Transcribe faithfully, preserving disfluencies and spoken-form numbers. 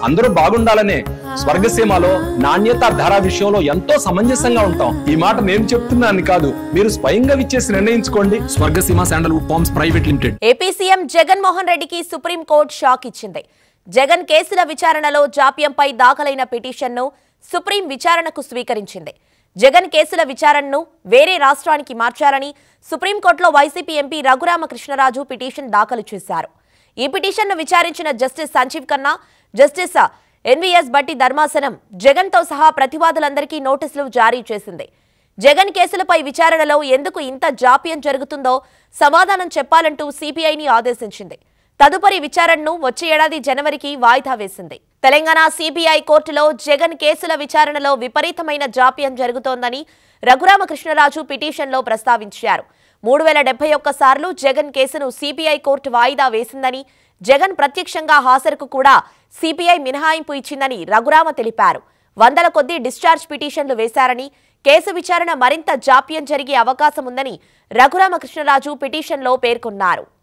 అందరూ బాగుండాలనే స్వర్గసీమలో నాణ్యత ధర విషయంలో ఎంతో సమంజసంగా ఉంటాం. ఈ మాట నేను చెప్తున్నాను కాదు, మీరు స్వయంగా విచ్చేసి నిర్ణయించుకోండి. Swargaseema sandalwood farms private limited. AP CM Jagan Mohan రెడ్డికి సుప్రీం కోర్టు షాక్ ఇచ్చింది. జగన్ కేసుల విచారణలో జాప్యంపై దాఖలైన పిటిషన్ను సుప్రీం విచారణకు స్వీకరించింది. జగన్ కేసుల విచారణను వేరే రాష్ట్రానికి మార్చారని సుప్రీంకోర్టులో వైసీపీ ఎంపీ రఘురామకృష్ణరాజు పిటిషన్ దాఖలు చేశారు. ఈ పిటిషన్ను విచారించిన justice Sanjiv Khanna, justice NVS Bhatti ధర్మాసనం జగన్తో సహా ప్రతివాదులందరికీ నోటీసులు జారీ చేసింది. జగన్ కేసులపై విచారణలో ఎందుకు ఇంత జాప్యం జరుగుతుందో సమాధానం చెప్పాలంటూ సీబీఐని ఆదేశించింది. తదుపరి విచారణను వచ్చే ఏడాది జనవరికి వాయిదా వేసింది. తెలంగాణ సీబీఐ కోర్టులో జగన్ కేసుల విచారణలో విపరీతమైన జాప్యం జరుగుతోందని రఘురామకృష్ణరాజు పిటిషన్లో ప్రస్తావించారు. మూడు వేల డెబ్బై ఒక్క సార్లు జగన్ కేసును సీబీఐ కోర్టు వాయిదా వేసిందని, జగన్ ప్రత్యక్షంగా హాజరుకు కూడా సీబీఐ మినహాయింపు ఇచ్చిందని రఘురామ తెలిపారు. వందల కొద్దీ డిశ్చార్జ్ పిటిషన్లు వేశారని, కేసు విచారణ మరింత జాప్యం జరిగే అవకాశం ఉందని రఘురామకృష్ణరాజు పిటిషన్లో పేర్కొన్నారు.